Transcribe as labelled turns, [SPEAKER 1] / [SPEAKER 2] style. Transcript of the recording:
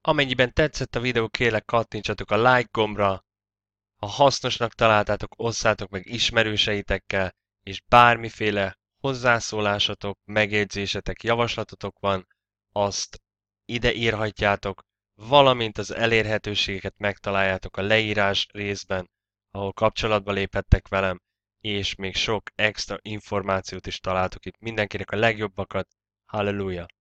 [SPEAKER 1] Amennyiben tetszett a videó, kérlek kattintsatok a like gombra, ha hasznosnak találtátok, osszátok meg ismerőseitekkel, és bármiféle hozzászólásatok, megjegyzésetek, javaslatotok van, azt ide írhatjátok, valamint az elérhetőségeket megtaláljátok a leírás részben, ahol kapcsolatba léphettek velem, és még sok extra információt is találtok itt. Mindenkinek a legjobbakat, halleluja!